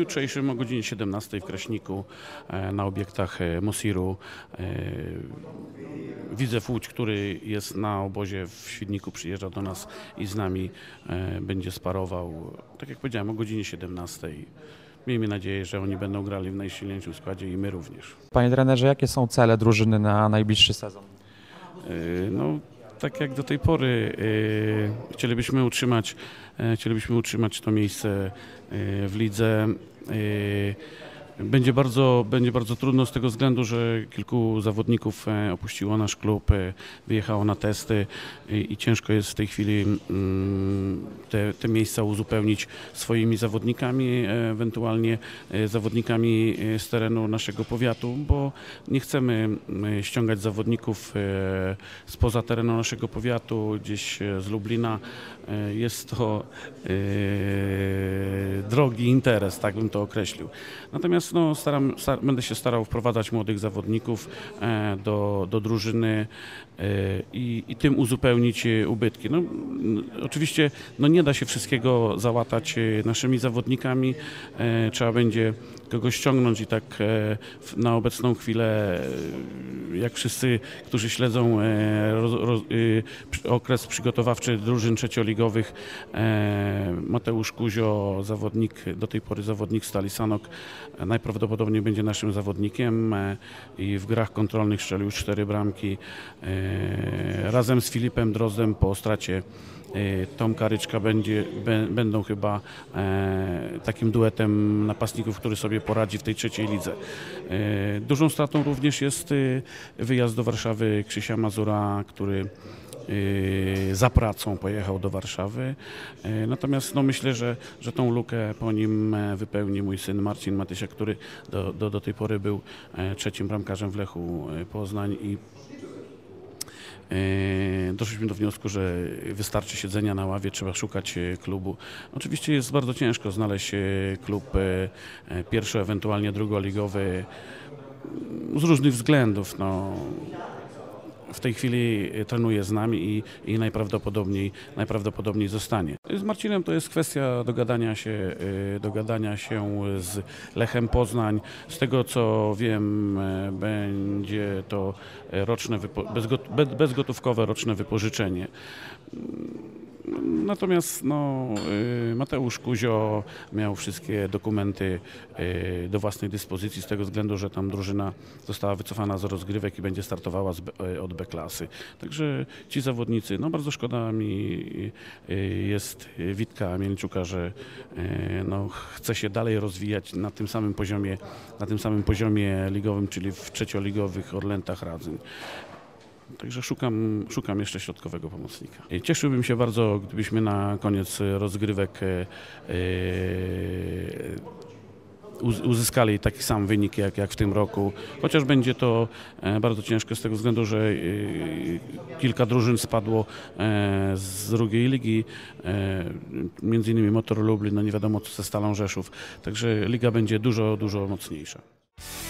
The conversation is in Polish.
jutrzejszym o godzinie 17 w Kraśniku na obiektach Mosiru. Widzew Łódź, który jest na obozie w Świdniku, przyjeżdża do nas i z nami będzie sparował, tak jak powiedziałem, o godzinie 17. Miejmy nadzieję, że oni będą grali w najsilniejszym składzie i my również. Panie trenerze, jakie są cele drużyny na najbliższy sezon? No, tak jak do tej pory chcielibyśmy utrzymać to miejsce w lidze. Będzie bardzo trudno z tego względu, że kilku zawodników opuściło nasz klub, wyjechało na testy i ciężko jest w tej chwili te miejsca uzupełnić swoimi zawodnikami, ewentualnie zawodnikami z terenu naszego powiatu, bo nie chcemy ściągać zawodników spoza terenu naszego powiatu, gdzieś z Lublina. Jest to drogi interes, tak bym to określił. Natomiast będę się starał wprowadzać młodych zawodników do drużyny i tym uzupełnić ubytki. Oczywiście nie da się wszystkiego załatać naszymi zawodnikami, trzeba będzie kogoś ściągnąć i tak na obecną chwilę, jak wszyscy, którzy śledzą okres przygotowawczy drużyn trzecioligowych, Mateusz Kuzio, do tej pory zawodnik Stali Sanok, najprawdopodobniej będzie naszym zawodnikiem i w grach kontrolnych strzelił już 4 bramki. Razem z Filipem Drozdem po stracie Tomka Ryczka będą chyba takim duetem napastników, który sobie poradzi w tej trzeciej lidze. Dużą stratą również jest wyjazd do Warszawy Krzysia Mazura, który za pracą pojechał do Warszawy. Natomiast myślę, że tą lukę po nim wypełni mój syn Marcin Matysia, który do tej pory był trzecim bramkarzem w Lechu Poznań i doszliśmy do wniosku, że wystarczy siedzenia na ławie, trzeba szukać klubu. Oczywiście jest bardzo ciężko znaleźć klub pierwszy, ewentualnie drugoligowy z różnych względów. W tej chwili trenuje z nami i najprawdopodobniej zostanie. Z Marcinem to jest kwestia dogadania się z Lechem Poznań. Z tego co wiem, będzie to bezgotówkowe roczne wypożyczenie. Natomiast Mateusz Kuzio miał wszystkie dokumenty do własnej dyspozycji z tego względu, że tam drużyna została wycofana z rozgrywek i będzie startowała od B klasy. Także ci zawodnicy, bardzo szkoda mi jest Witka Mielczuka, że chce się dalej rozwijać na tym samym poziomie ligowym, czyli w trzecioligowych Orlętach Radzyń. Także szukam jeszcze środkowego pomocnika. Cieszyłbym się bardzo, gdybyśmy na koniec rozgrywek uzyskali taki sam wynik jak w tym roku, chociaż będzie to bardzo ciężko z tego względu, że kilka drużyn spadło z drugiej ligi, między innymi Motor Lublin, nie wiadomo co ze Stalą Rzeszów, także liga będzie dużo mocniejsza.